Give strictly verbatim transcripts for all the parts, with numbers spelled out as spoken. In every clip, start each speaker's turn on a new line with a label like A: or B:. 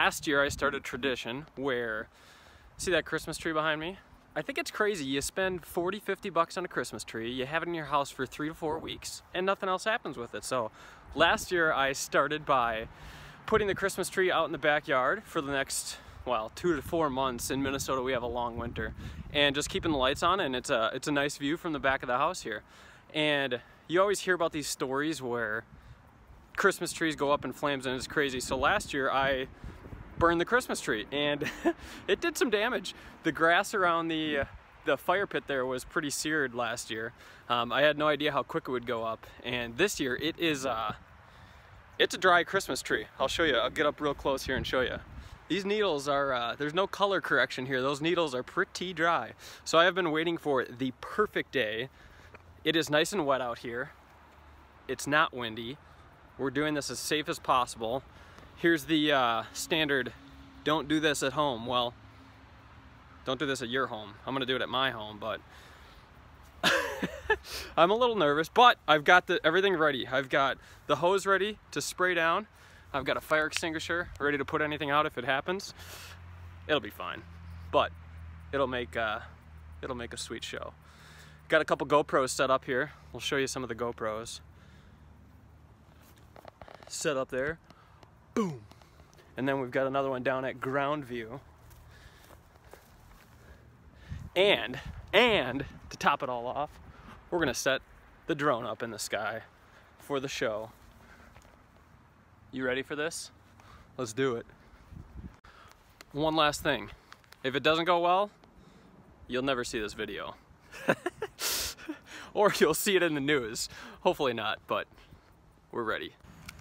A: last year I started a tradition where, see that Christmas tree behind me? I think it's crazy. You spend forty, fifty bucks on a Christmas tree, you have it in your house for three to four weeks, and nothing else happens with it. So last year I started by putting the Christmas tree out in the backyard for the next, well, two to four months. In Minnesota we have a long winter, and just keeping the lights on, and it's a, it's a nice view from the back of the house here. And you always hear about these stories where Christmas trees go up in flames and it's crazy. So last year I burned the Christmas tree, and it did some damage. The grass around the uh, the fire pit there was pretty seared last year. Um, I had no idea how quick it would go up, and this year it is uh, it's a dry Christmas tree. I'll show you. I'll get up real close here and show you. These needles are, uh, there's no color correction here. Those needles are pretty dry. So I have been waiting for the perfect day. It is nice and wet out here. It's not windy. We're doing this as safe as possible. Here's the uh, standard, don't do this at home. Well, don't do this at your home. I'm gonna do it at my home, but I'm a little nervous, but I've got the, everything ready. I've got the hose ready to spray down. I've got a fire extinguisher ready to put anything out if it happens. It'll be fine, but it'll make, uh, it'll make a sweet show. Got a couple GoPros set up here. We'll show you some of the GoPros. Set up there. Boom. And then we've got another one down at ground view. And, and to top it all off, we're gonna set the drone up in the sky for the show. You ready for this? Let's do it. One last thing. If it doesn't go well, you'll never see this video. Or you'll see it in the news. Hopefully not, but we're ready.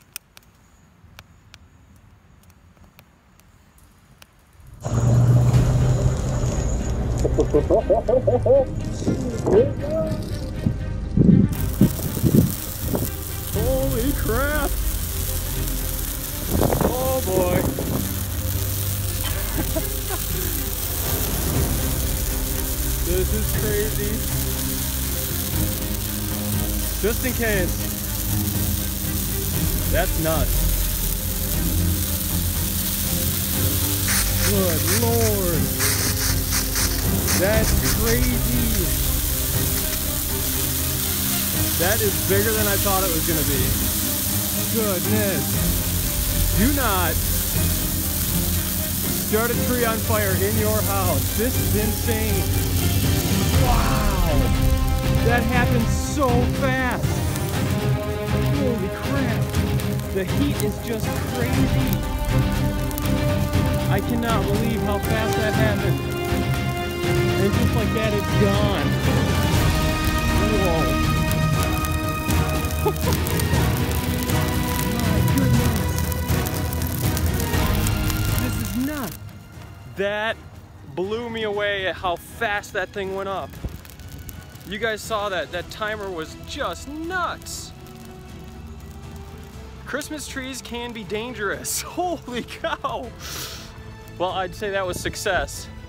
A: Holy crap! Oh boy! This is crazy. Just in case. That's nuts. Good Lord. That's crazy. That is bigger than I thought it was going to be. Goodness. Do not start a tree on fire in your house. This is insane. Wow. That happened so fast. Holy crap. The heat is just crazy. I cannot believe how fast that happened. And just like that, it's gone. Whoa. My goodness. This is nuts. That blew me away at how fast that thing went up. You guys saw that. That timer was just nuts. Christmas trees can be dangerous. Holy cow. Well, I'd say that was success.